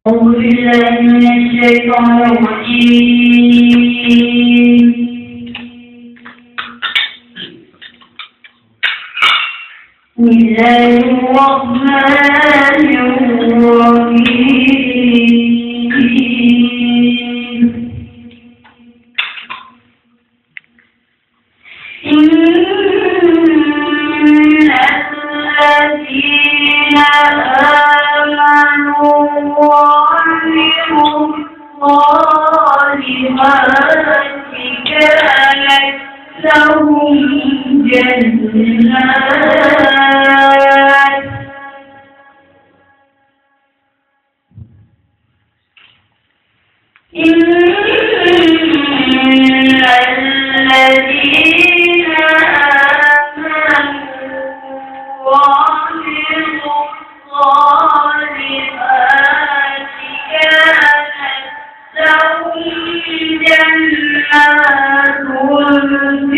أعوذ بالله من الشيطان الرجيم. بسم الله الرحمن الرحيم. إن الذين آمنوا وعملوا الصالحات كانت لهم جنات إن الذين آمنوا وعملوا الصالحات كانت لهم جنات الفردوس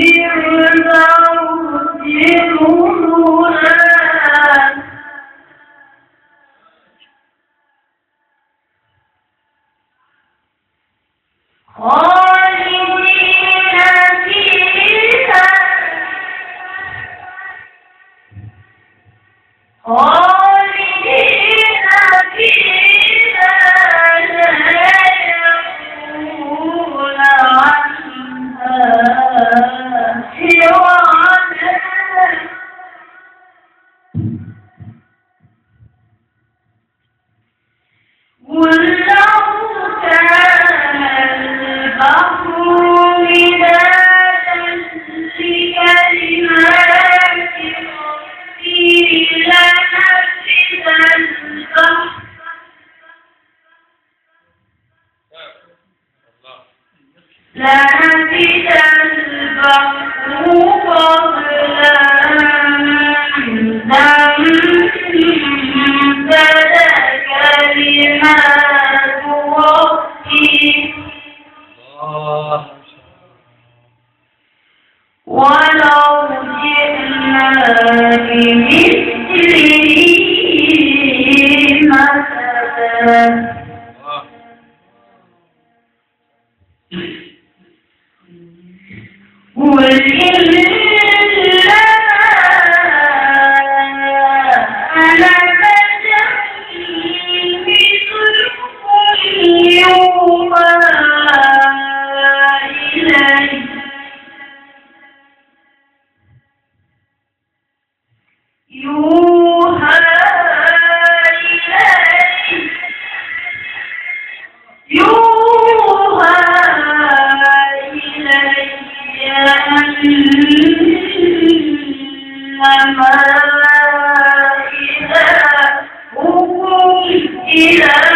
لنفد البحر قبل أن تنفد كلمات ربي ولو جئنا بمثله مددا قل إنما أنا بشر مثلكم يوحى إلي أنما إلهكم إله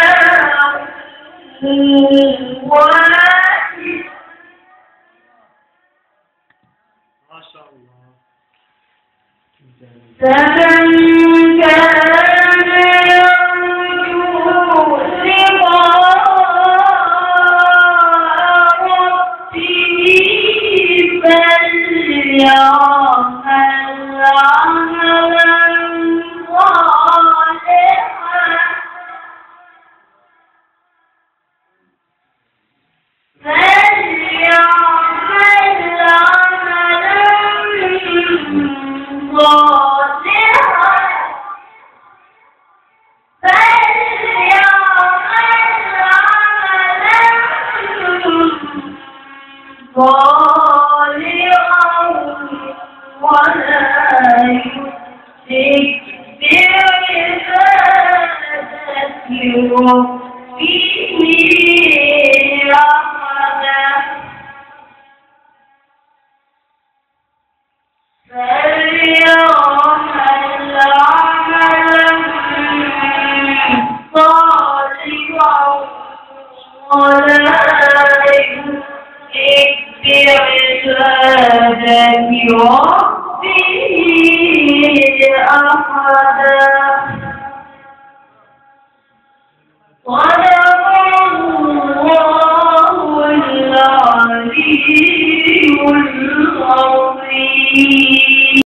واحد. ما شاء الله. فمن كان يرجو لقاء ربه فليعمل عملا صالحا ولا يشرك بعبادة ربه أحدا فليعمل عملا صالحا ولا يشرك بعبادة ربه